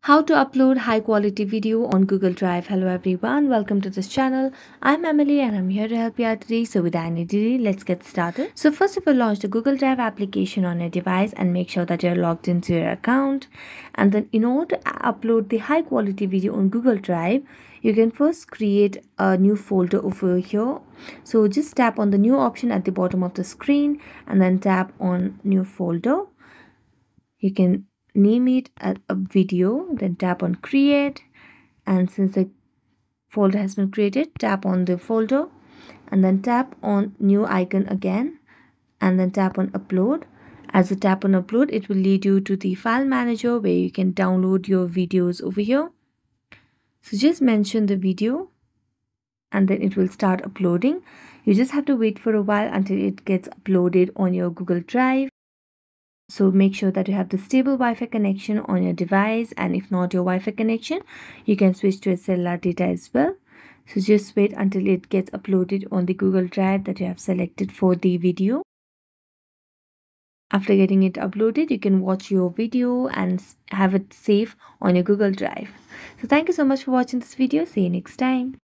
How to upload high quality video on Google Drive. Hello everyone, welcome to this channel. I'm Emily and I'm here to help you out today. So without any delay, let's get started. So first of all, launch the Google Drive application on your device and make sure that you're logged into your account. And then in order to upload the high quality video on Google Drive, you can first create a new folder over here. So just tap on the new option at the bottom of the screen and then tap on new folder. You can name it a video, then tap on create, and since the folder has been created, tap on the folder and then tap on new icon again and then tap on upload. As you tap on upload, it will lead you to the file manager where you can download your videos over here. So just mention the video and then it will start uploading. You just have to wait for a while until it gets uploaded on your Google Drive. So make sure that you have the stable Wi-Fi connection on your device, and if not your Wi-Fi connection, you can switch to a cellular data as well. So just wait until it gets uploaded on the Google Drive that you have selected for the video. After getting it uploaded, you can watch your video and have it safe on your Google Drive. So thank you so much for watching this video. See you next time.